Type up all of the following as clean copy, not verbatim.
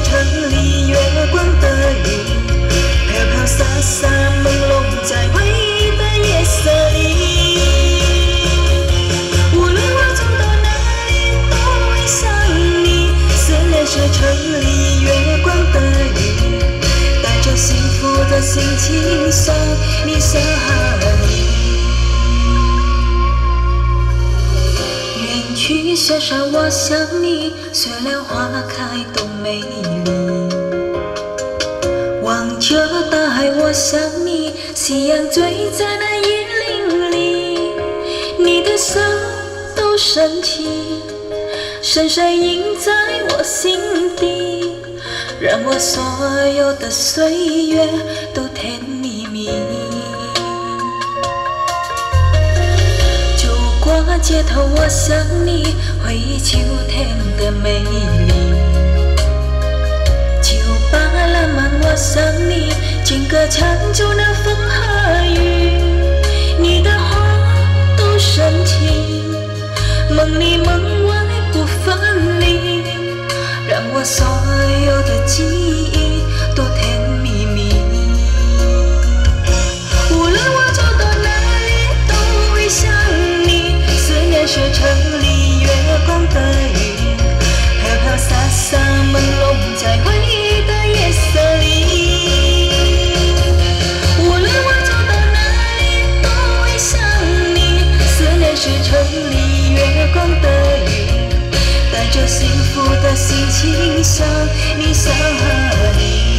城里月光的云，飘飘洒洒朦胧在回忆的夜色里。无论我走到哪里，都会想你。思念是城里月光的云，带着幸福的心情想你想你。远去雪山，我想你，虽然花开都美丽。望着大海，我想你，夕阳醉在那椰林里。你的笑都深情，深深印在我心底，让我所有的岁月都甜蜜蜜。走过街头，我想你，回忆秋天的美丽。酒吧浪漫，我想你，情歌唱就那风和雨。你的话都深情，梦里梦外不分离，让我所有的记忆都甜蜜蜜。无论我走到哪里，都会想你。思念是城里月光的云，飘飘洒洒朦胧在回忆的夜色里。无论我走到哪里，都会想你。思念是城里月光的云，带着幸福的心情想你想你。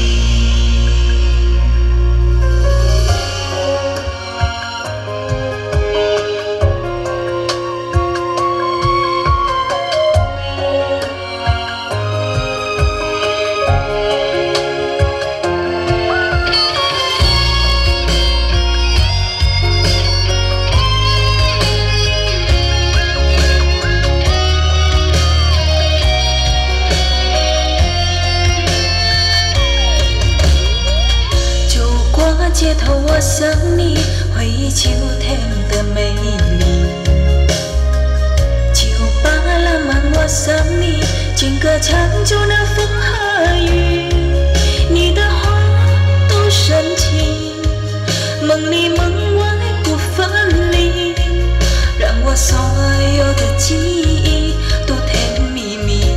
街头我想你，回忆秋天的美丽。酒吧浪漫我想你，情歌唱就那风和雨。你的话都深情，梦里梦外不分离，让我所有的记忆都甜蜜蜜。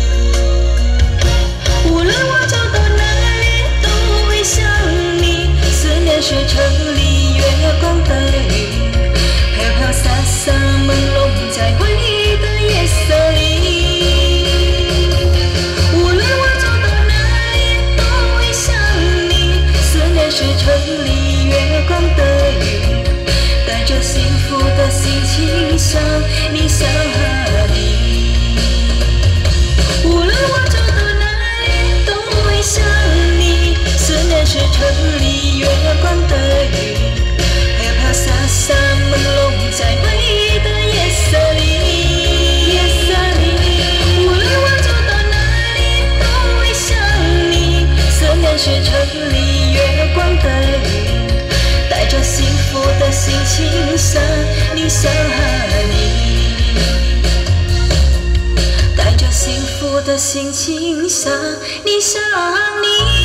无论我走到哪里，都会想你。思念是城里月光的云，飘飘洒洒朦胧在回忆的夜色里。无论我走到哪里，都会想你。思念是城里月光的云，带着幸福的心情想你想你。无论我走到哪里，都会想你。思念是城里月光的云，飘飘洒洒朦胧在回忆的夜色里。无论我走到哪里，都会想你。思念是城里月光的云，带着幸福的心情想你想你。带着幸福的心情想你想你。